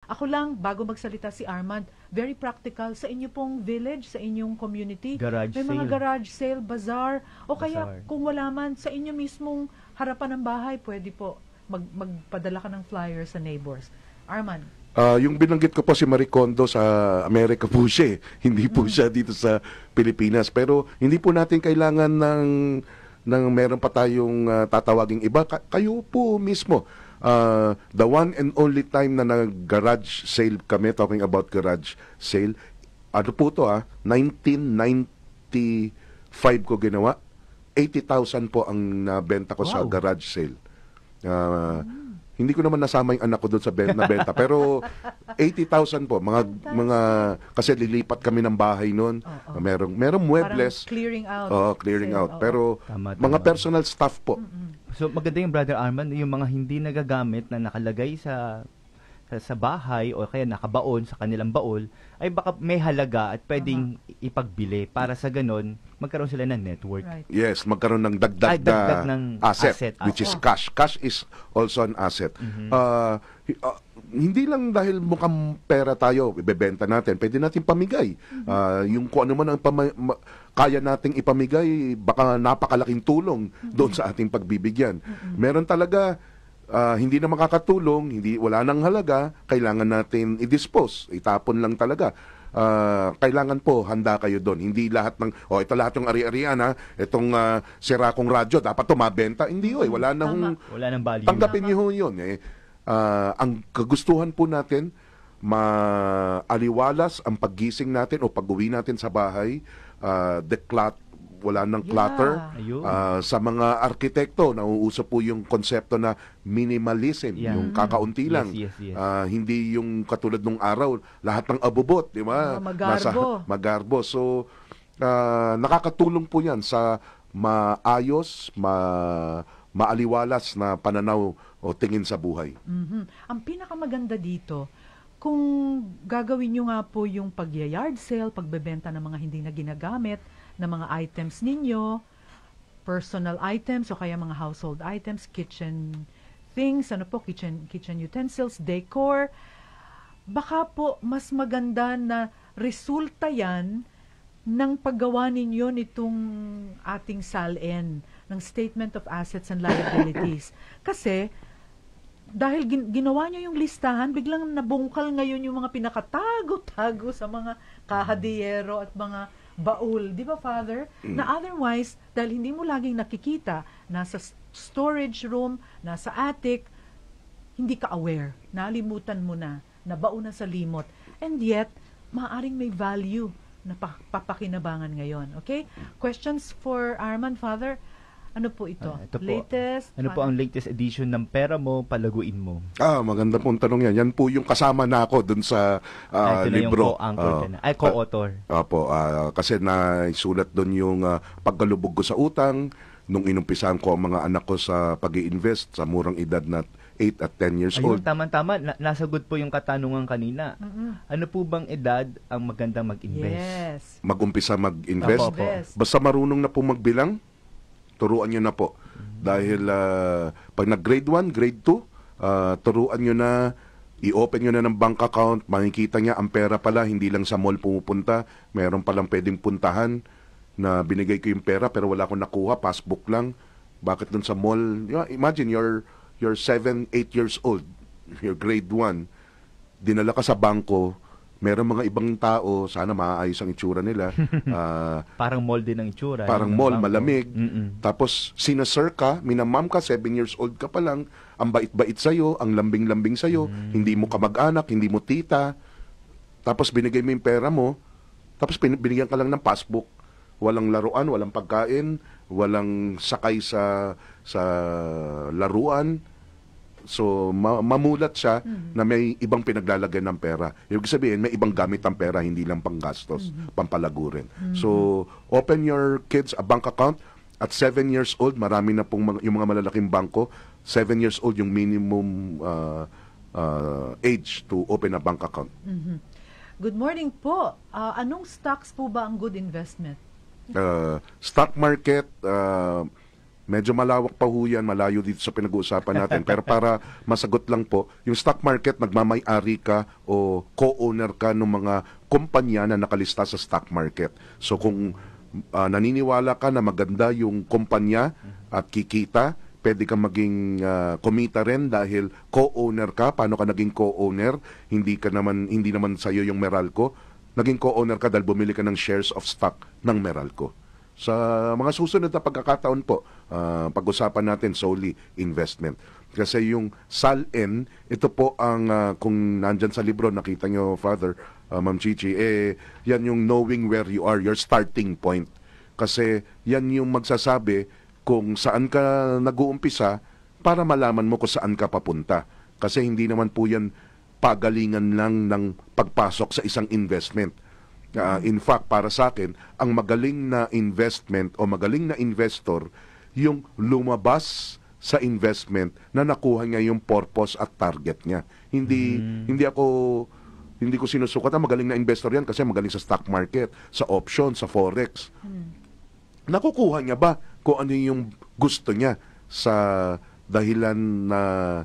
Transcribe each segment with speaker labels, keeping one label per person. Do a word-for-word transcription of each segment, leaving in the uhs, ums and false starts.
Speaker 1: Ako lang, bago magsalita si Armand, very practical sa inyo pong village, sa inyong community.
Speaker 2: Garage
Speaker 1: may mga
Speaker 2: sale.
Speaker 1: garage sale, bazaar, o kaya
Speaker 2: Bazaar.
Speaker 1: kung wala man, sa inyo mismong harapan ng bahay, pwede po mag magpadala ka ng flyer sa neighbors. Armand.
Speaker 3: Uh, yung binanggit ko po si Marie Kondo sa Amerika po siya, eh. Hindi po mm. siya dito sa Pilipinas. Pero hindi po natin kailangan ng, ng meron pa tayong uh, tatawaging iba. Ka kayo po mismo. Uh, the one and only time na nag-garage sale kami, talking about garage sale, ano po to ah, nineteen ninety-five ko ginawa, eighty thousand po ang nabenta ko wow. sa garage sale. Uh, mm. Hindi ko naman nasama yung anak ko doon sa ben na benta, pero eighty thousand po, mga, mga, kasi lilipat kami ng bahay noon, oh, oh. merong, merong muebles.
Speaker 1: Parang clearing out.
Speaker 3: Oo, clearing
Speaker 1: sale,
Speaker 3: out.
Speaker 1: oh,
Speaker 3: pero
Speaker 2: tama,
Speaker 3: mga
Speaker 2: tama.
Speaker 3: personal stuff po.
Speaker 1: Mm-mm.
Speaker 2: So maganda yung Brother Armand, yung mga hindi nagagamit na nakalagay sa sa, sa bahay o kaya nakabaon sa kanilang baol, ay baka may halaga at pwedeng uh-huh. ipagbili para sa ganon magkaroon sila ng network.
Speaker 1: Right.
Speaker 3: Yes, magkaroon ng dagdag,
Speaker 2: ay, dagdag
Speaker 3: na
Speaker 2: ng
Speaker 3: asset,
Speaker 2: asset
Speaker 3: which
Speaker 2: oh.
Speaker 3: is cash. Cash is also an asset. Mm-hmm. uh, uh, hindi lang dahil mukhang pera tayo, ibebenta natin, pwede natin pamigay. Mm-hmm. uh, yung kung ano man ang pama- ma- kaya nating ipamigay, baka napakalaking tulong mm-hmm. doon sa ating pagbibigyan. Mm-hmm. Meron talaga Uh, hindi na makakatulong, hindi wala nang halaga, kailangan natin i-dispose, itapon lang talaga. Uh, kailangan po handa kayo doon. Hindi lahat ng oh ito lahat yung ari-arian ha, itong uh, sira kong radyo dapat tumabenta. Hindi hoy, wala na hong
Speaker 2: wala nang value.
Speaker 3: Tanggapin niyo yun eh. Uh, ang kagustuhan po natin maaliwalas ang paggising natin o pag-uwi natin sa bahay, uh, declut wala ng clutter.
Speaker 2: Yeah.
Speaker 3: Uh, sa mga arkitekto, nauuso po yung konsepto na minimalism,
Speaker 2: yeah.
Speaker 3: yung kakaunti lang.
Speaker 2: Yes, yes, yes.
Speaker 3: Uh, hindi yung katulad nung araw, lahat ng abubot, di ba?
Speaker 1: Oh, magarbo.
Speaker 3: Nasa, magarbo. So, uh, nakakatulong po yan sa maayos, ma, maaliwalas na pananaw o tingin sa buhay.
Speaker 1: Mm-hmm. Ang pinakamaganda dito, kung gagawin nyo nga po yung pag-yard sale, pagbebenta ng mga hindi na ginagamit, na mga items ninyo, personal items o kaya mga household items, kitchen things, ano po, kitchen kitchen utensils, decor, baka po mas maganda na resulta yan ng paggawa ninyo nitong ating S A L N, ng Statement of Assets and Liabilities. Kasi dahil gin ginawa nyo yung listahan, biglang nabungkal ngayon yung mga pinakatago-tago sa mga kahadiyero at mga baul, di ba, Father? Mm. Na otherwise, dahil hindi mo laging nakikita, nasa storage room, nasa attic, hindi ka aware, nalimutan mo na, nabaon na sa limot. And yet, maaaring may value na papakinabangan ngayon. Okay? Questions for Armand, Father? Ano po ito?
Speaker 2: Uh, ito po,
Speaker 1: latest?
Speaker 2: Ano po ang latest edition ng pera mo, palaguin mo?
Speaker 3: Ah, maganda pong tanong yan. Yan po yung kasama na ako dun sa uh,
Speaker 2: Ay,
Speaker 3: libro.
Speaker 2: Uh, Ay, co-author.
Speaker 3: Uh, Opo, uh, kasi naisulat dun yung uh, pagkalubog ko sa utang, nung inumpisahan ko ang mga anak ko sa pag-i-invest sa murang edad na eight at ten years
Speaker 2: Ayun,
Speaker 3: old.
Speaker 2: Tama-tama. Na nasagot po yung katanungan kanina.
Speaker 1: Mm-hmm.
Speaker 2: Ano po bang edad ang magandang mag-invest?
Speaker 1: Yes.
Speaker 3: Mag-umpisa mag-invest.
Speaker 2: Opo, opo.
Speaker 3: Basta marunong na po magbilang, turuan nyo na po. Mm-hmm. Dahil uh, pag nag-grade one, grade two, uh, turuan nyo na, i-open nyo na ng bank account, makikita niya ang pera pala, hindi lang sa mall pumupunta, meron palang pwedeng puntahan na binigay ko yung pera pero wala akong nakuha, passbook lang. Bakit dun sa mall? You know, imagine you're, you're seven, eight years old, you're grade one, dinala ka sa bangko, meron mga ibang tao, sana maayos ang itsura nila. Uh,
Speaker 2: parang mall din ang itsura.
Speaker 3: Parang mall,
Speaker 2: bangko.
Speaker 3: malamig.
Speaker 2: Mm-mm.
Speaker 3: Tapos, sinasir ka, minamam ka, seven years old ka pa lang, ang bait-bait sa'yo, ang lambing-lambing sa'yo, mm. hindi mo kamag-anak, hindi mo tita. Tapos, binigay mo yung pera mo, tapos binigyan ka lang ng passbook. Walang laruan, walang pagkain, walang sakay sa sa laruan. So, ma- mamulat siya mm-hmm. na may ibang pinaglalagay ng pera. Ibig sabihin, may ibang gamit ang pera, hindi lang panggastos, mm-hmm. pampalago rin. Mm-hmm. So, open your kids a bank account. At seven years old, marami na pong mga, yung mga malalaking bangko, seven years old yung minimum uh, uh, age to open a bank account.
Speaker 1: Mm-hmm. Good morning po. Uh, anong stocks po ba ang good investment?
Speaker 3: Uh, stock market, uh, Medyo malawak pa ho yan, malayo dito sa pinag-uusapan natin. Pero para masagot lang po, yung stock market, nagmamay-ari ka o co-owner ka ng mga kumpanya na nakalista sa stock market. So kung uh, naniniwala ka na maganda yung kumpanya at kikita, pwede kang maging uh, kumita rin dahil co-owner ka. Paano ka naging co-owner? Hindi ka naman hindi naman sa iyo yung Meralco. Naging co-owner ka dahil bumili ka ng shares of stock ng Meralco. Sa mga susunod na pagkakataon po, uh, pag-usapan natin solely investment. Kasi yung S A L N, ito po ang, uh, kung nandyan sa libro, nakita nyo, Father, uh, Ma'am Chichi, eh, yan yung knowing where you are, your starting point. Kasi yan yung magsasabi kung saan ka nag-uumpisa para malaman mo kung saan ka papunta. Kasi hindi naman po yan pagalingan lang ng pagpasok sa isang investment. Uh, in fact, para sa akin, ang magaling na investment o magaling na investor, yung lumabas sa investment na nakuha niya yung purpose at target niya. Hindi mm. hindi ako hindi ko sinusukat na magaling na investor yan kasi magaling sa stock market, sa option, sa forex. Mm. Nakukuha niya ba kung ano yung gusto niya sa dahilan na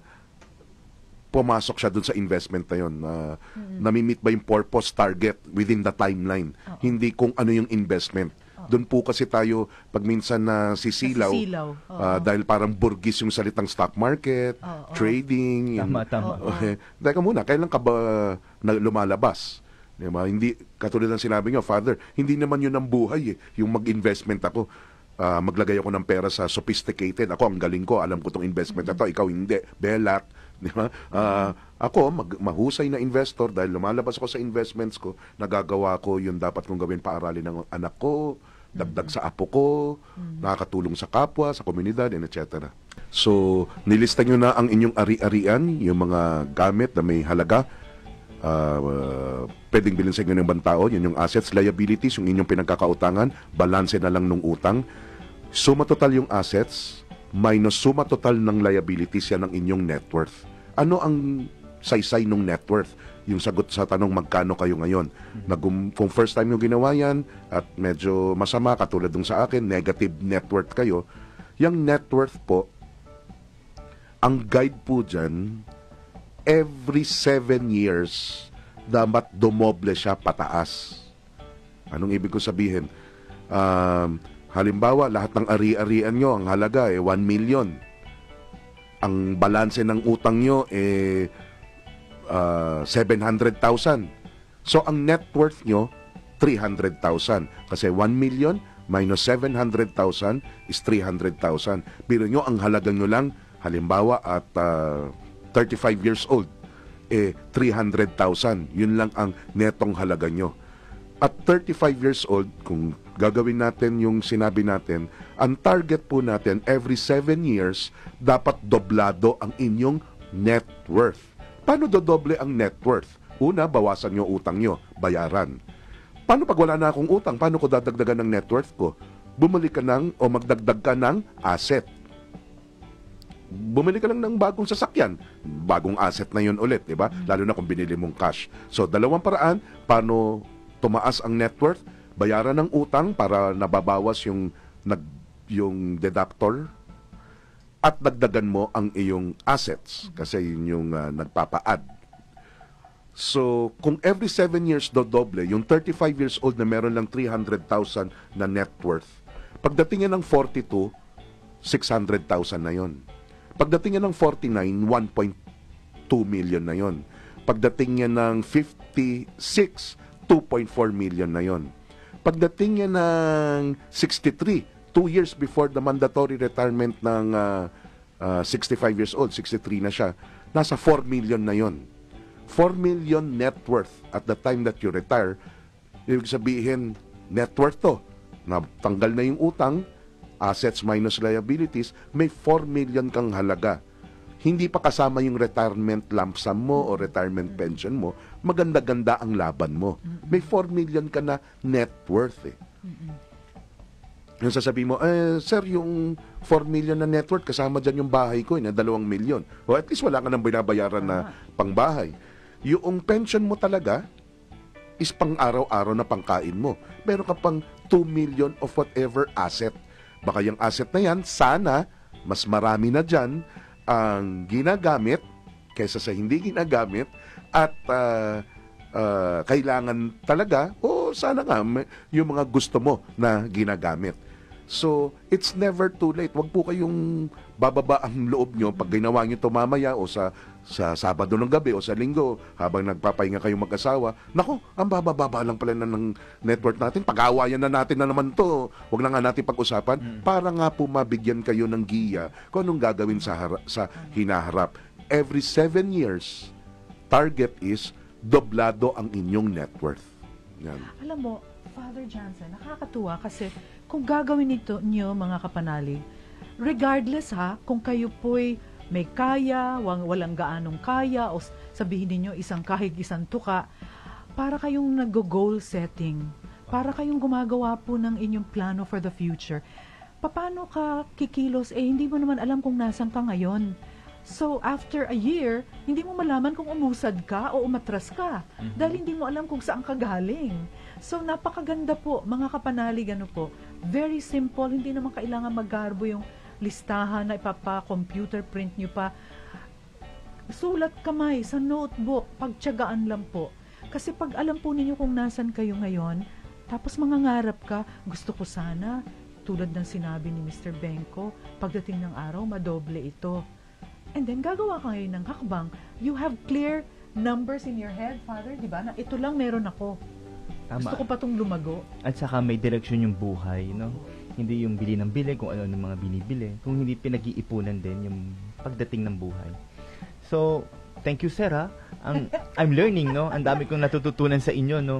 Speaker 3: pumasok siya dun sa investment na yun. Uh, mm-hmm. Namimit ba yung purpose, target within the timeline? Uh-oh. Hindi kung ano yung investment. Doon po kasi tayo pag minsan na sisilaw, uh, dahil parang burgis yung salitang stock market, Uh-oh. trading.
Speaker 2: Tama, yung, tama.
Speaker 3: Okay. Teka muna, kailan ka ba na lumalabas? Diba? Hindi, katulad ng sinabi nyo, Father, hindi naman yun ang buhay eh. Yung mag-investment ako. Uh, maglagay ako ng pera sa sophisticated. Ako, ang galing ko. Alam ko tong investment na to. Ikaw hindi. Belak. Di ba? Uh, ako, mag- mahusay na investor dahil lumalabas ako sa investments ko, nagagawa ko yung dapat kong gawin, paaralin ng anak ko, dagdag sa apo ko, nakakatulong sa kapwa, sa komunidad, and et cetera. So, nilista nyo na ang inyong ari-arian, yung mga gamit na may halaga, uh, uh, pwedeng bilhin sa inyo ng ibang tao, yun yung assets, liabilities, yung inyong pinagkakautangan, balanse na lang nung utang, suma total yung assets, minus suma total ng liabilities, yan ang inyong net worth. Ano ang saysay ng net worth? Yung sagot sa tanong magkano kayo ngayon. Nagum, kung first time nyo ginawa yan at medyo masama, katulad ng sa akin, negative net worth kayo, yung net worth po, ang guide po dyan, every seven years, dapat dumoble siya pataas. Anong ibig ko sabihin? Um, Halimbawa, lahat ng ari-arian nyo, ang halaga eh one million. Ang balanse ng utang nyo eh uh, seven hundred thousand. So, ang net worth nyo, three hundred thousand. Kasi one million minus seven hundred thousand is three hundred thousand. Pero nyo, ang halaga nyo lang, halimbawa at uh, thirty-five years old, eh three hundred thousand. Yun lang ang netong halaga nyo. At thirty-five years old, kung gagawin natin yung sinabi natin, ang target po natin, every seven years, dapat doblado ang inyong net worth. Paano dodoble ang net worth? Una, bawasan nyo utang nyo, bayaran. Paano pag wala na akong utang? Paano ko dadagdagan ng net worth ko? Bumili ka ng, o magdagdag ka ng asset. Bumili ka lang ng bagong sasakyan. Bagong asset na yun ulit, di ba? Lalo na kung binili mong cash. So, dalawang paraan, paano tumaas ang net worth? Bayaran ng utang para nababawas yung nag yung deductor at dagdagan mo ang iyong assets kasi yun yung uh, nagpapa-add. So, kung every seven years dodoble, yung thirty-five years old na meron lang three hundred thousand na net worth, pagdating niya ng forty-two, six hundred thousand na yon. Pagdating niya ng forty-nine, one point two million na yon. Pagdating niya ng fifty-six, two point four million na yon. Pagdating niya ng sixty-three, two years before the mandatory retirement ng uh, uh, sixty-five years old, sixty-three na siya, nasa four million na yon. four million net worth at the time that you retire. Ibig sabihin, net worth to. Natanggal na yung utang, assets minus liabilities, may four million kang halaga. Hindi pa kasama yung retirement lump sum mo o retirement pension mo, maganda-ganda ang laban mo. May four million ka na net worth eh. Yung sasabihin mo, eh, sir, yung four million na net worth, kasama dyan yung bahay ko, eh, na dalawang milyon. O at least wala ka nang binabayaran na pangbahay. Yung pension mo talaga is pang araw-araw na pangkain mo. Meron ka pang two million of whatever asset. Baka yung asset na yan, sana, mas marami na dyan ang ginagamit kaysa sa hindi ginagamit at uh, uh, kailangan talaga, o sana nga, may, yung mga gusto mo na ginagamit. So, it's never too late. Huwag po kayong bababa ang loob nyo pag ginawa nyo ito mamaya o sa, sa Sabado ng gabi o sa Linggo habang nagpapahinga kayong mag-asawa. Nako, ang bababa lang pala na ng network natin. Pag-awayan na natin na naman to. Huwag na nga natin pag-usapan mm. para nga po mabigyan kayo ng giya kung anong gagawin sa, hara- sa hinaharap. Every seven years, target is doblado ang inyong net worth. Yan.
Speaker 1: Alam mo, Father Johnson, nakakatuwa kasi kung gagawin nito niyo mga kapanalig, regardless ha, kung kayo po'y may kaya, wang, walang gaanong kaya, o sabihin niyo isang kahig, isang tuka, para kayong nag-goal setting, para kayong gumagawa po ng inyong plano for the future. Paano ka kikilos? Eh, hindi mo naman alam kung nasan ka ngayon. So, after a year, hindi mo malaman kung umusad ka o umatras ka. Mm-hmm. Dahil hindi mo alam kung saan ka galing. So, napakaganda po, mga kapanalig, ano po, very simple, hindi naman kailangan maggarbo yung listahan na ipapa-computer print nyo pa. Sulat kamay sa notebook, pagtiyagaan lang po. Kasi pag alam po ninyo kung nasan kayo ngayon, tapos mangangarap ka, gusto ko sana, tulad ng sinabi ni Mister Benko, pagdating ng araw, madoble ito. And then, gagawa ka ngayon ng hakbang. You have clear numbers in your head, Father, di ba? Na ito lang meron ako. Tama. Gusto ko pa itong lumago.
Speaker 2: At saka may direksyon yung buhay, no? Hindi yung bili ng bili, kung ano ng mga binibili. Kung hindi pinag-iipunan din yung pagdating ng buhay. So, thank you, sir, ha? Ang, I'm learning, no? Ang dami kong natututunan sa inyo, no?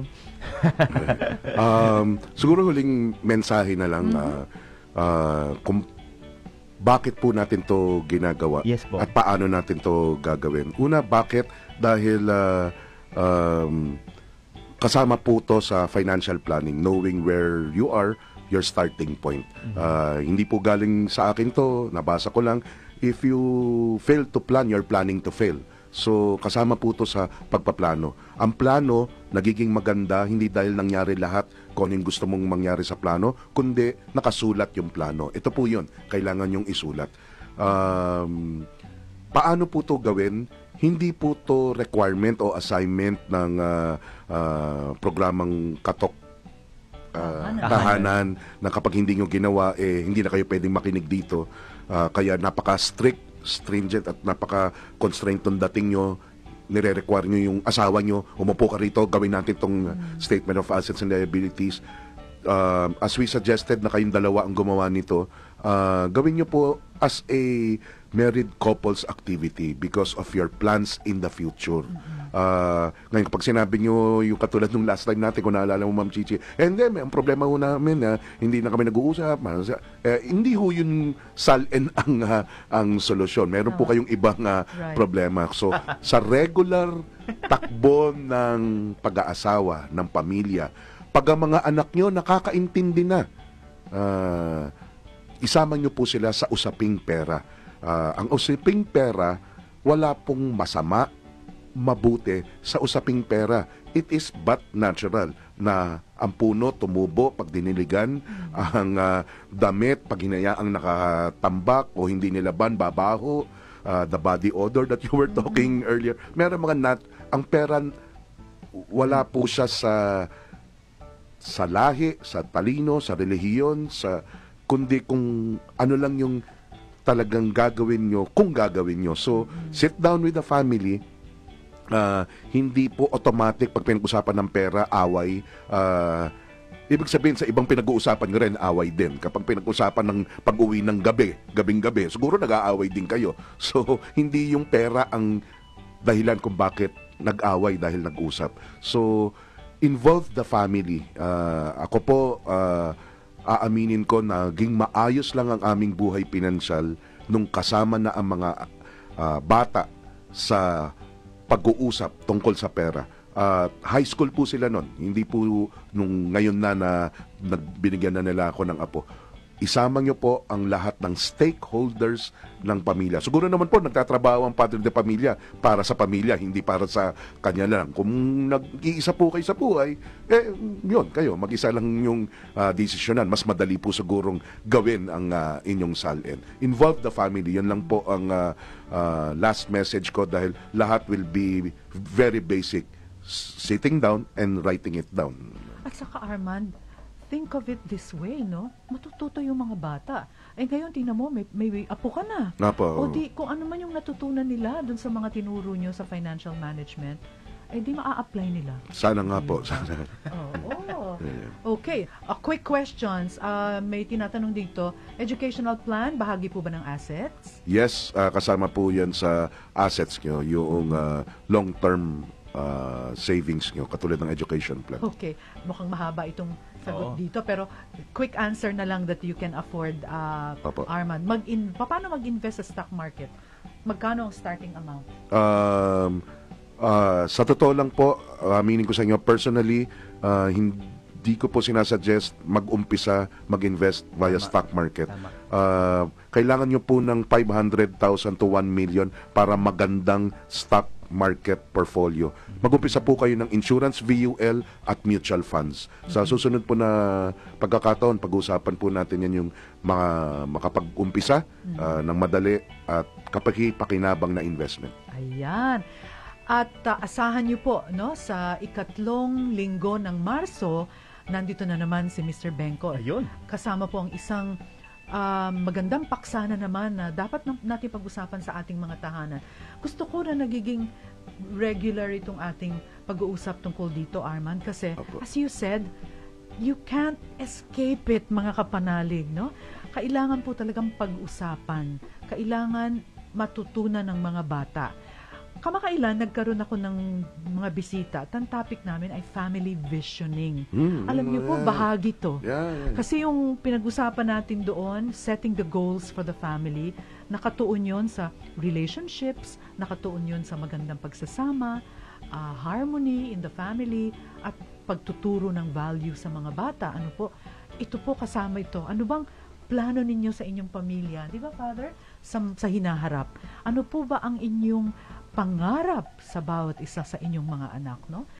Speaker 3: um, siguro huling mensahe na lang, mm-hmm. uh, uh, kung bakit po natin to ginagawa
Speaker 2: yes, po.
Speaker 3: At paano natin to gagawin. Una, bakit? Dahil uh, um, kasama po to sa financial planning, knowing where you are, your starting point. Mm-hmm. Uh, hindi po galing sa akin to, nabasa ko lang, if you fail to plan, you're planning to fail. So, kasama po to sa pagpaplano. Ang plano, nagiging maganda, hindi dahil nangyari lahat kung anong gusto mong mangyari sa plano, kundi nakasulat yung plano. Ito po yun, kailangan yung isulat. Um, paano po to gawin? Hindi po to requirement o assignment ng uh, uh, programang katok uh, tahanan na kapag hindi nyo ginawa, eh, hindi na kayo pwedeng makinig dito. Uh, kaya napaka-strict, stringent at napaka-constraint ng dating nyo, nire-require nyo yung asawa nyo, umupo ka rito, gawin natin itong mm. statement of assets and liabilities. Uh, as we suggested na kayong dalawa ang gumawa nito, uh, gawin nyo po as a married couples activity because of your plans in the future. Mm-hmm. Uh, ngayon, kapag sinabi nyo yung katulad nung last time natin, kung naalala mo, Ma'am Chichi, and then, ang problema ho namin, uh, hindi na kami nag-uusap, uh, hindi ho yun sal-en ang, uh, ang solusyon. Meron oh. po kayong ibang uh, right. problema. So, sa regular takbo ng pag-aasawa, ng pamilya, pag ang mga anak nyo nakakaintindi na, uh, isama nyo po sila sa usaping pera. Uh, ang usaping pera, wala pong masama, mabuti sa usaping pera. It is but natural na ang puno tumubo pag diniligan, mm-hmm. ang uh, damit pag hinayaang nakatambak o hindi nilaban, babaho, uh, the body odor that you were talking mm-hmm. earlier. Meron mga nat, ang pera wala po siya sa sa lahi, sa talino, sa relihiyon, sa kundi kung ano lang yung talagang gagawin nyo, kung gagawin nyo. So, mm-hmm. sit down with the family. Uh, hindi po automatic pag pinag-usapan ng pera, away. Uh, ibig sabihin sa ibang pinag-uusapan nyo rin, away din. Kapag pinag-usapan ng pag-uwi ng gabi, gabing-gabi, siguro nag-aaway din kayo. So, hindi yung pera ang dahilan kung bakit nag-away dahil nag-usap. So, involve the family. Uh, ako po, uh, aaminin ko na naging maayos lang ang aming buhay pinansyal nung kasama na ang mga uh, bata sa pag-uusap tungkol sa pera. Uh, high school po sila nun. Hindi po nung ngayon na na nagbinigyan na nila ako ng apo. isama nyo po ang lahat ng stakeholders ng pamilya. Siguro naman po, nagtatrabaho ang padre de pamilya para sa pamilya, hindi para sa kanya lang. Kung nag-iisa po kayo sa buhay, eh, yun, kayo, mag-isa lang yung uh, desisyonan. Mas madali po sigurong gawin ang uh, inyong salin. Involve the family. Yan lang po ang uh, uh, last message ko dahil lahat will be very basic. Sitting down and writing it down.
Speaker 1: At saka Armand, think of it this way, no? Matututo yung mga bata. Eh ngayon, tingnan mo, may, may apo ka na.
Speaker 3: Nga po.
Speaker 1: O di, kung ano man yung natutunan nila dun sa mga tinuro nyo sa financial management, eh di maa-apply nila.
Speaker 3: Sana nga po. Sana.
Speaker 1: Oo. Okay. Uh, quick questions. Uh, may tinatanong dito, educational plan, bahagi po ba ng assets?
Speaker 3: Yes, uh, kasama po yan sa assets nyo, yung uh, long-term uh, savings nyo, katulad ng education plan.
Speaker 1: Okay. Mukhang mahaba itong sagot
Speaker 2: Oo.
Speaker 1: dito, pero quick answer na lang that you can afford, uh,
Speaker 3: Opo.
Speaker 1: Armand. Mag-in, paano mag-invest sa stock market? Magkano ang starting amount?
Speaker 3: Um, uh, sa totoo lang po, uh, meaning ko sa inyo, personally, uh, hindi ko po sinasuggest mag-umpisa, mag-invest via
Speaker 2: Tama.
Speaker 3: stock market.
Speaker 2: Tama.
Speaker 3: Uh, kailangan nyo po ng five hundred thousand to one million para magandang stock market portfolio. Mag-umpisa po kayo ng insurance, V U L at mutual funds. Sa susunod po na pagkakataon, pag-uusapan po natin yan yung mga makapag-umpisa uh, ng madali at kapaki-pakinabang na investment.
Speaker 1: Ayan. At uh, asahan niyo po, no, sa ikatlong linggo ng Marso, nandito na naman si Mister Bengkol.
Speaker 2: Ayun.
Speaker 1: Kasama po ang isang uh, magandang paksa na naman na dapat na- natin pag-usapan sa ating mga tahanan. Gusto ko na nagiging regular itong ating pag-uusap tungkol dito, Armand, kasi
Speaker 3: Opo.
Speaker 1: as you said, you can't escape it, mga kapanalig, no? Kailangan po talagang pag-usapan. Kailangan matutunan ng mga bata. Kamakailan, nagkaroon ako ng mga bisita. At ang topic namin ay family visioning.
Speaker 3: Hmm,
Speaker 1: Alam niyo po,
Speaker 3: yeah.
Speaker 1: bahagi to.
Speaker 3: Yeah, yeah.
Speaker 1: Kasi yung pinag-usapan natin doon, setting the goals for the family, nakatuon yon sa relationships, nakatuon yon sa magandang pagsasama, uh, harmony in the family, at pagtuturo ng value sa mga bata. Ano po? Ito po kasama ito. Ano bang plano ninyo sa inyong pamilya? Di ba, Father? Sa, sa hinaharap. Ano po ba ang inyong pangarap sa bawat isa sa inyong mga anak, no?